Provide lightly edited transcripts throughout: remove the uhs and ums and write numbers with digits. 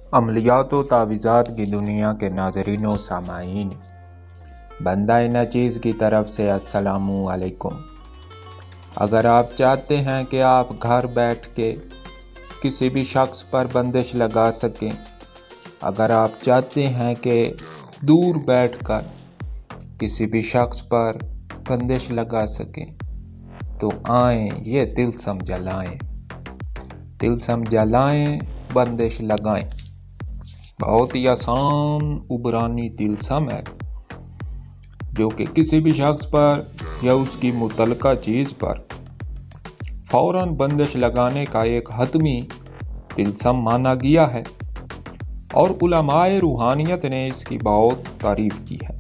عملیات و تعویذات کی دنیا کے ناظرین و سامعین، بندہ نچیز کی طرف سے السلام علیکم۔ اگر آپ چاہتے ہیں کہ آپ گھر بیٹھ کے کسی بھی شخص پر بندش لگا سکیں، اگر آپ چاہتے ہیں کہ دور بیٹھ کر کسی بھی شخص پر بندش لگا سکیں، تو آئیں یہ طلسم جلائیں، طلسم جلائیں، بندش لگائیں۔ بہت ہی آسان عبرانی طلسم ہے جو کہ کسی بھی شخص پر یا اس کی متعلقہ چیز پر فوراً بندش لگانے کا ایک حتمی طلسم مانا گیا ہے، اور علماء روحانیت نے اس کی بہت تعریف کی ہے۔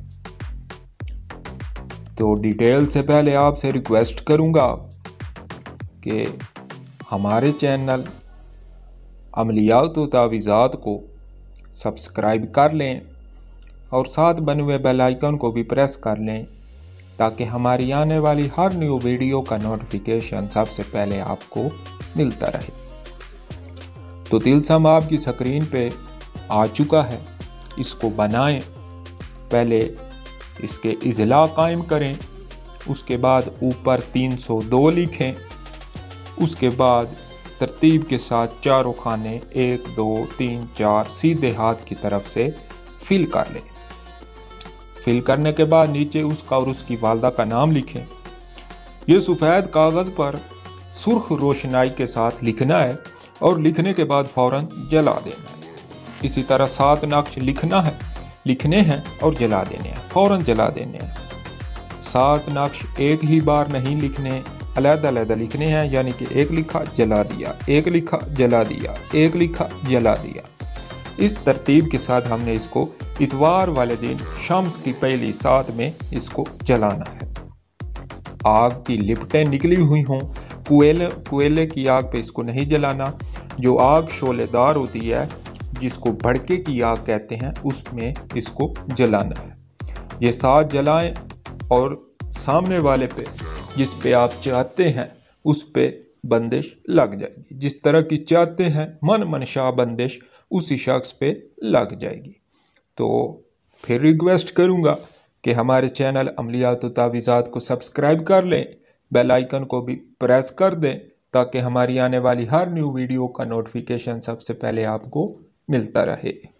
تو ڈیٹیل سے پہلے آپ سے ریکویسٹ کروں گا کہ ہمارے چینل عملیات و تعویذات کو سبسکرائب کر لیں اور ساتھ بنے ہوئے بیل آئیکن کو بھی پریس کر لیں تاکہ ہماری آنے والی ہر نیو ویڈیو کا نوٹیفیکیشن سب سے پہلے آپ کو ملتا رہے۔ تو طلسم آپ کی سکرین پہ آ چکا ہے، اس کو بنائیں۔ پہلے اس کے اضلاع قائم کریں، اس کے بعد اوپر 302 لکھیں، اس کے بعد ترتیب کے ساتھ چاروں خانے 1 2 3 4 سیدھے ہاتھ کی طرف سے فل کر لیں۔ فل کرنے کے بعد نیچے اس کا اور اس کی والدہ کا نام لکھیں۔ یہ سفید کاغذ پر سرخ روشنائی کے ساتھ لکھنا ہے اور لکھنے کے بعد فوراً جلا دینا ہے۔ اسی طرح 7 نقش لکھنے ہیں اور جلا دینے ہیں، فوراً جلا دینے ہیں۔ 7 نقش ایک ہی بار نہیں لکھنے، علیحدہ علیحدہ لکھنے ہیں، یعنی کہ ایک لکھا جلا دیا، ایک لکھا جلا دیا، ایک لکھا جلا دیا۔ اس ترتیب کے ساتھ ہم نے اس کو اتوار والے دن شمس کی پہلی 7 میں اس کو جلانا ہے۔ آگ کی لپٹیں نکلی ہوئی ہوں، کوئلے کی آگ پہ اس کو نہیں جلانا۔ جو آگ شعلے دار ہوتی ہے جس کو بھڑکے کی آگ کہتے ہیں، اس میں اس کو جلانا ہے۔ یہ 7 جلائیں اور سامنے والے پہ جس پہ آپ چاہتے ہیں اس پہ بندش لگ جائے گی، جس طرح کی چاہتے ہیں منشا بندش اسی شخص پہ لگ جائے گی۔ تو پھر ریکویسٹ کروں گا کہ ہمارے چینل عملیات و تعویذات کو سبسکرائب کر لیں، بیل آئیکن کو بھی پریس کر دیں تاکہ ہماری آنے والی ہر نیو ویڈیو کا نوٹیفیکیشن سب سے پہلے آپ کو ملتا رہے۔